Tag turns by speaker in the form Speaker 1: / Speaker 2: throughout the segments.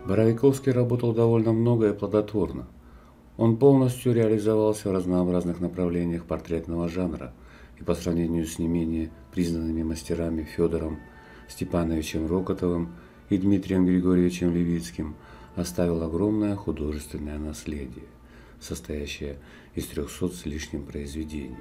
Speaker 1: Боровиковский работал довольно много и плодотворно. Он полностью реализовался в разнообразных направлениях портретного жанра и по сравнению с не менее признанными мастерами Федором Степановичем Рокотовым и Дмитрием Григорьевичем Левицким оставил огромное художественное наследие, состоящее из 300 с лишним произведений.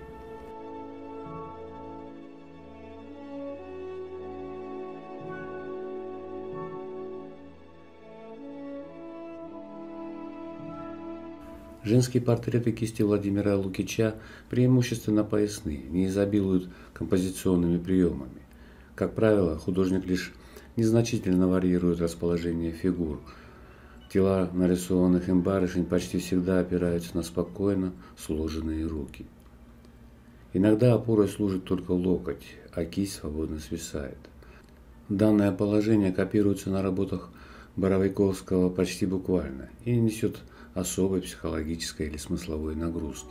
Speaker 1: Женские портреты кисти Владимира Лукича преимущественно поясны, не изобилуют композиционными приемами. Как правило, художник лишь незначительно варьирует расположение фигур. Тела нарисованных им барышень почти всегда опираются на спокойно сложенные руки. Иногда опорой служит только локоть, а кисть свободно свисает. Данное положение копируется на работах Боровиковского почти буквально и не несет особой психологической или смысловой нагрузки.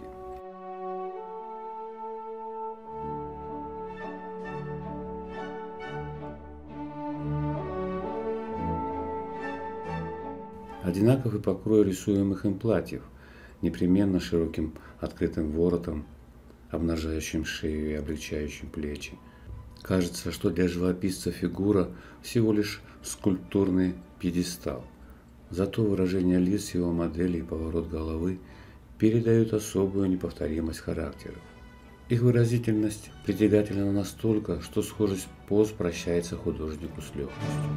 Speaker 1: Одинаков и покрой рисуемых им платьев, непременно широким открытым воротом, обнажающим шею и облегчающим плечи. Кажется, что для живописца фигура всего лишь скульптурный пьедестал. Зато выражение лиц его моделей и поворот головы передают особую неповторимость характеров. Их выразительность притягательна настолько, что схожесть поз прощается художнику с легкостью.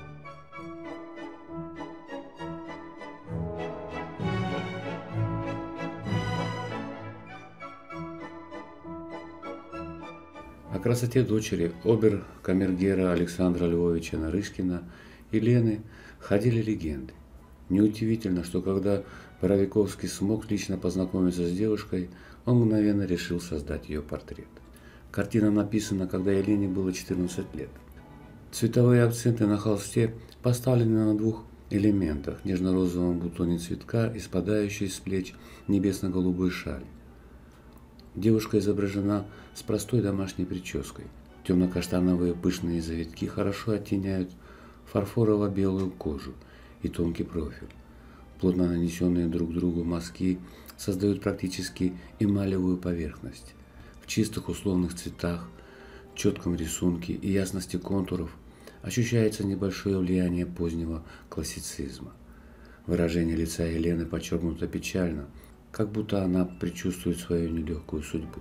Speaker 1: О красоте дочери обер-камергера Александра Львовича Нарышкина и Лены ходили легенды. Неудивительно, что когда Боровиковский смог лично познакомиться с девушкой, он мгновенно решил создать ее портрет. Картина написана, когда Елене было 14 лет. Цветовые акценты на холсте поставлены на двух элементах – нежно-розовом бутоне цветка и спадающей с плеч небесно-голубой шали. Девушка изображена с простой домашней прической. Темно-каштановые пышные завитки хорошо оттеняют фарфорово-белую кожу и тонкий профиль. Плотно нанесенные друг к другу мазки создают практически эмалевую поверхность. В чистых условных цветах, четком рисунке и ясности контуров ощущается небольшое влияние позднего классицизма. Выражение лица Елены подчеркнуто печально, как будто она предчувствует свою нелегкую судьбу.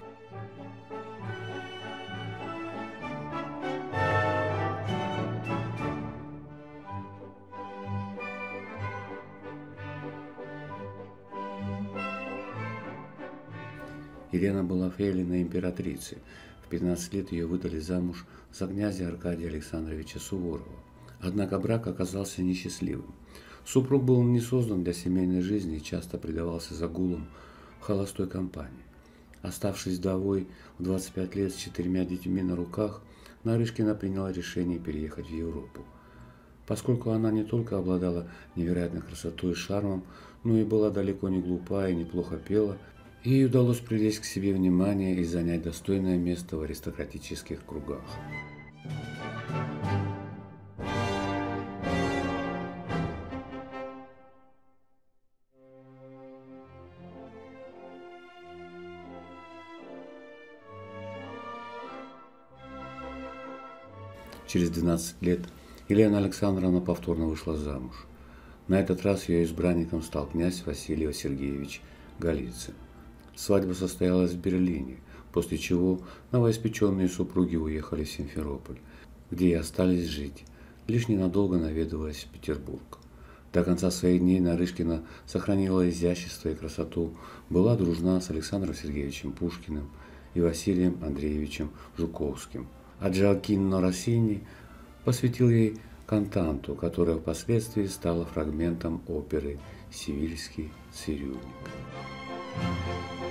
Speaker 1: Елена была фрейлиной императрицы. В 15 лет ее выдали замуж за князя Аркадия Александровича Суворова. Однако брак оказался несчастливым. Супруг был не создан для семейной жизни и часто предавался загулам в холостой компании. Оставшись вдовой в 25 лет с 4 детьми на руках, Нарышкина приняла решение переехать в Европу. Поскольку она не только обладала невероятной красотой и шармом, но и была далеко не глупа и неплохо пела, ей удалось привлечь к себе внимание и занять достойное место в аристократических кругах. Через 12 лет Елена Александровна повторно вышла замуж. На этот раз ее избранником стал князь Василий Сергеевич Голицын. Свадьба состоялась в Берлине, после чего новоиспеченные супруги уехали в Симферополь, где и остались жить, лишь ненадолго наведываясь в Петербург. До конца своих дней Нарышкина сохранила изящество и красоту, была дружна с Александром Сергеевичем Пушкиным и Василием Андреевичем Жуковским. А Джоаккино Россини посвятил ей кантанту, которая впоследствии стала фрагментом оперы «Севильский цирюльник».